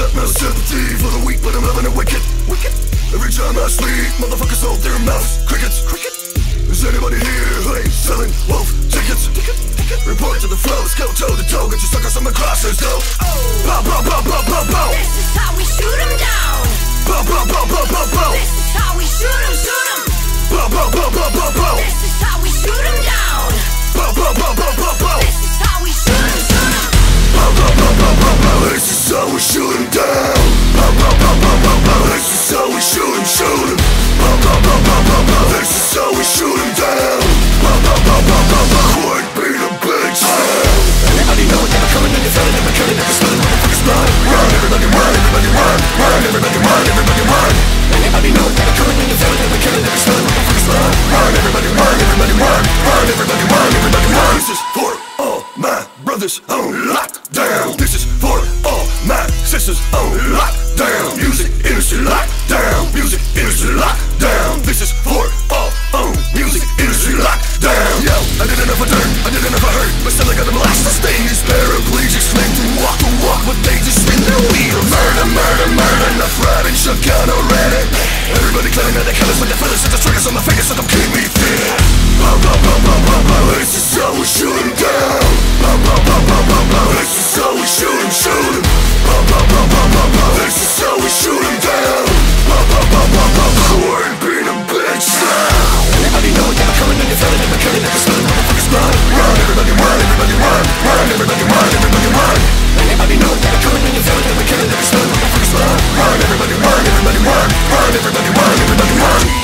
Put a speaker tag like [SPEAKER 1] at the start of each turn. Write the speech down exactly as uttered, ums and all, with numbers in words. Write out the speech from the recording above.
[SPEAKER 1] got no sympathy for the weak, but I'm loving it wicked, wicked. Every time I sleep, motherfuckers hold their mouths. Crickets, cricket. Is anybody here who ain't selling wolf tickets? Ticket, ticket. Report to the flows, go toe to toe. Get your suckers on the crosshairs, go. Pow, pow, pow, pow, pow, pow.
[SPEAKER 2] This is how we shoot 'em down.
[SPEAKER 1] Pow, pow, pow, pow, pow, pow.
[SPEAKER 2] This is how we shoot 'em, shoot 'em.
[SPEAKER 1] Pow, pow, pow, pow, pow, pow.
[SPEAKER 2] This is how we shoot 'em down.
[SPEAKER 1] Pow, pow, pow, pow, pow, pow.
[SPEAKER 2] This is how we shoot 'em, shoot 'em.
[SPEAKER 1] Pow, pow, pow, pow, pow, pow. This is how we shoot 'em down. Pow, pow, pow, pow, pow, pow. This is how we shoot 'em, shoot 'em. Pow, pow, pow, pow, pow, pow. This is how we shoot 'em down. Pow, pow, pow, pow, pow, pow. Quite beat a big sound. Anybody know it? Never coming and you're feeling, never killing, never spilling, motherfuckers run. Run, everybody run, everybody run. Run, everybody run, everybody run. Anybody know it? Never coming and you're feeling, never killing, never spilling, motherfuckers run. Run, everybody run, everybody run. Run, everybody run, everybody run. This is for all my brothers on lockdown. This is for all my sisters on lockdown. Music industry lockdown. Music industry lockdown. This is for all on music industry lockdown. Yo, I didn't know for dirt, I didn't know for hurt, but still I got them lost. Sustain these paraplegics, claim to walk to walk, but they just spin their wheels. Murder, murder, murder, enough riding shotgun already. Everybody claiming that they colors with their feathers, and the triggers on my fingers, so come keep me fit. Pow, pow, pow, pow, pow, pow. This is how we shoot 'em down. Pow, pow, pow, pow, pow, pow. This is how we shoot 'em, shoot 'em. Pow, pow, pow, pow, pow, pow. This is how we shoot 'em down. Pow, pow, pow, pow, pow, pow. We're being a bitch now. Anybody know it? Never coming and you're feeling, never killing, never spilling, motherfuckers run. Run, everybody run, everybody run. Run, everybody run, everybody run. Anybody know it? Never coming and you're feeling, never killing, never spilling, motherfuckers run. Run, everybody run, everybody run. Run, everybody run, everybody run.